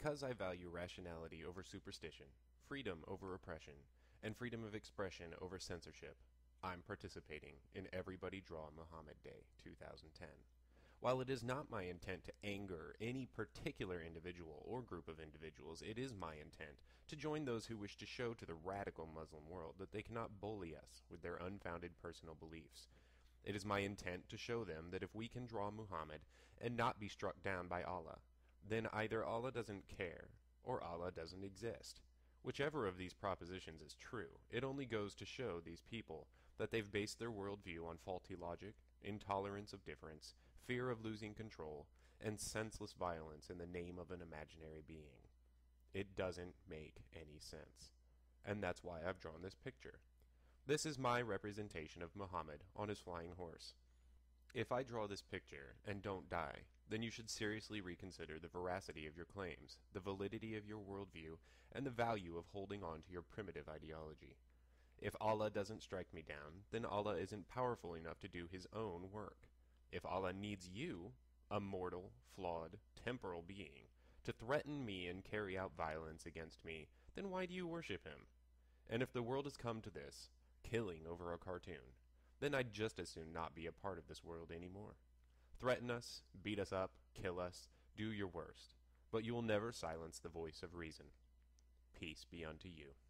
Because I value rationality over superstition, freedom over oppression, and freedom of expression over censorship, I'm participating in Everybody Draw Muhammad Day 2010. While it is not my intent to anger any particular individual or group of individuals, it is my intent to join those who wish to show to the radical Muslim world that they cannot bully us with their unfounded personal beliefs. It is my intent to show them that if we can draw Muhammad and not be struck down by Allah, then either Allah doesn't care or Allah doesn't exist. Whichever of these propositions is true, it only goes to show these people that they've based their worldview on faulty logic, intolerance of difference, fear of losing control, and senseless violence in the name of an imaginary being. It doesn't make any sense. And that's why I've drawn this picture. This is my representation of Muhammad on his flying horse. If I draw this picture and don't die, then you should seriously reconsider the veracity of your claims, the validity of your worldview, and the value of holding on to your primitive ideology. If Allah doesn't strike me down, then Allah isn't powerful enough to do his own work. If Allah needs you, a mortal, flawed, temporal being, to threaten me and carry out violence against me, then why do you worship him? And if the world has come to this, killing over a cartoon, then I'd just as soon not be a part of this world anymore. Threaten us, beat us up, kill us, do your worst, but you will never silence the voice of reason. Peace be unto you.